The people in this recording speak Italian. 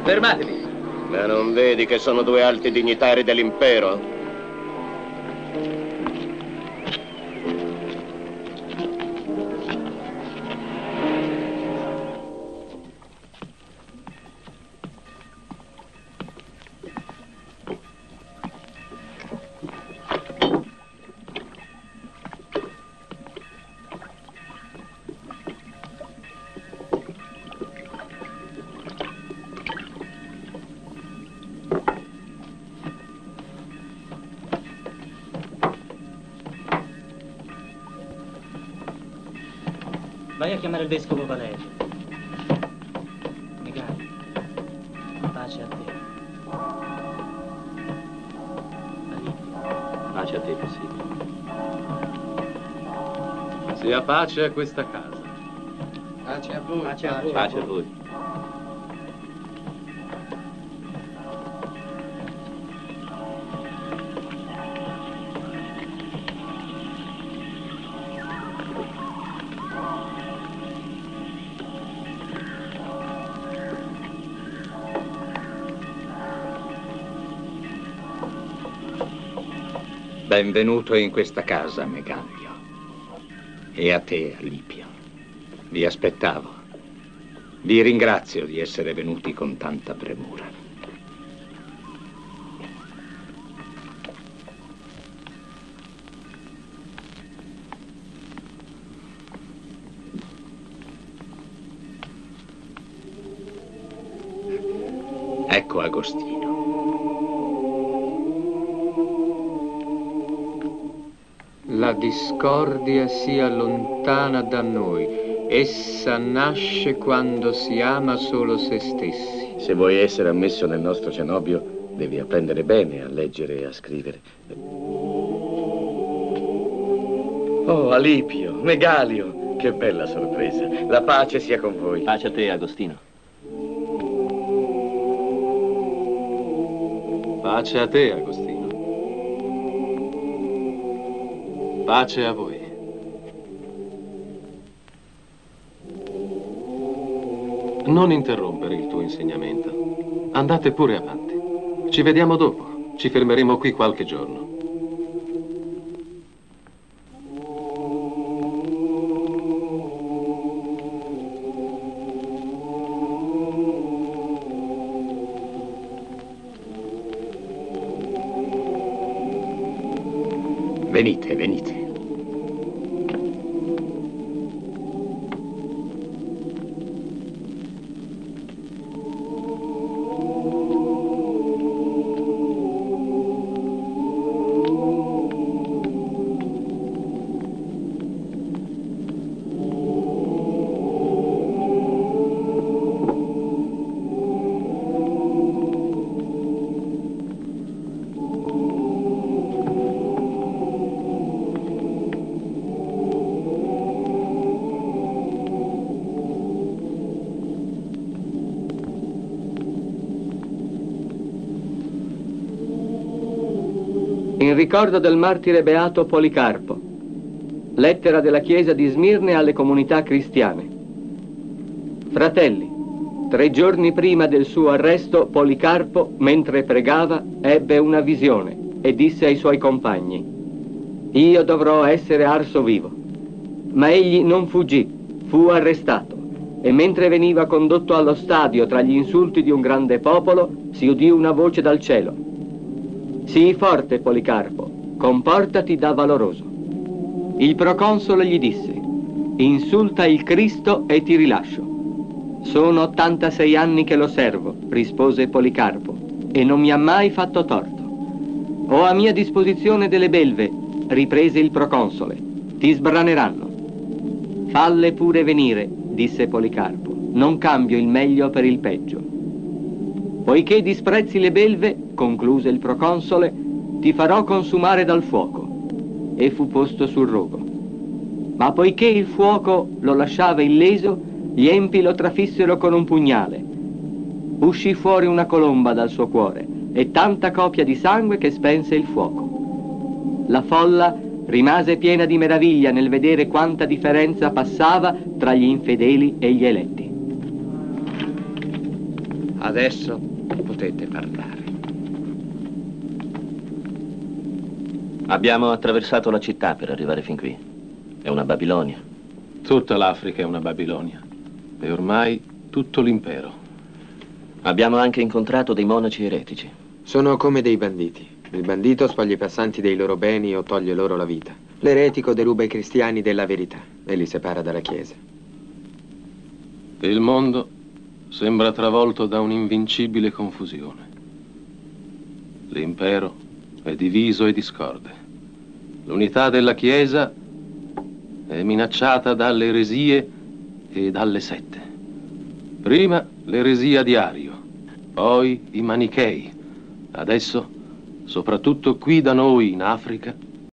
Fermatevi. Ma non vedi che sono due alti dignitari dell'impero? Vai a chiamare il vescovo Valerio. Megani, pace a te. Alipio. Pace a te, possibile. Sia pace a questa casa. Pace a voi. Pace a voi. Pace a voi. Benvenuto in questa casa, Meganio. E a te, Alipio. Vi aspettavo. Vi ringrazio di essere venuti con tanta premura. Ecco Agostino. La discordia sia lontana da noi. Essa nasce quando si ama solo se stessi. Se vuoi essere ammesso nel nostro cenobio, devi apprendere bene a leggere e a scrivere. Oh, Alipio, Megalio, che bella sorpresa. La pace sia con voi. Pace a te, Agostino. Pace a te, Agostino. Pace a voi. Non interrompere il tuo insegnamento. Andate pure avanti. Ci vediamo dopo. Ci fermeremo qui qualche giorno. Venite, venite. In ricordo del martire beato Policarpo. Lettera della Chiesa di Smirne alle comunità cristiane. Fratelli, 3 giorni prima del suo arresto, Policarpo, mentre pregava, ebbe una visione e disse ai suoi compagni: io dovrò essere arso vivo. Ma egli non fuggì, fu arrestato, e mentre veniva condotto allo stadio tra gli insulti di un grande popolo, si udì una voce dal cielo: sii forte, Policarpo, comportati da valoroso. Il proconsole gli disse: insulta il Cristo e ti rilascio. Sono 86 anni che lo servo, rispose Policarpo, e non mi ha mai fatto torto. Ho a mia disposizione delle belve, riprese il proconsole, ti sbraneranno. Falle pure venire, disse Policarpo, non cambio il meglio per il peggio. Poiché disprezzi le belve, concluse il proconsole, ti farò consumare dal fuoco. E fu posto sul rogo. Ma poiché il fuoco lo lasciava illeso, gli empi lo trafissero con un pugnale. Uscì fuori una colomba dal suo cuore e tanta copia di sangue che spense il fuoco. La folla rimase piena di meraviglia nel vedere quanta differenza passava tra gli infedeli e gli eletti. Adesso potete parlare. Abbiamo attraversato la città per arrivare fin qui. È una Babilonia. Tutta l'Africa è una Babilonia. E ormai tutto l'impero. Abbiamo anche incontrato dei monaci eretici. Sono come dei banditi. Il bandito spoglia i passanti dei loro beni o toglie loro la vita. L'eretico deruba i cristiani della verità e li separa dalla Chiesa. Il mondo sembra travolto da un'invincibile confusione. L'impero è diviso e discorde. L'unità della Chiesa è minacciata dalle eresie e dalle sette. Prima l'eresia di Ario, poi i manichei. Adesso, soprattutto qui da noi in Africa,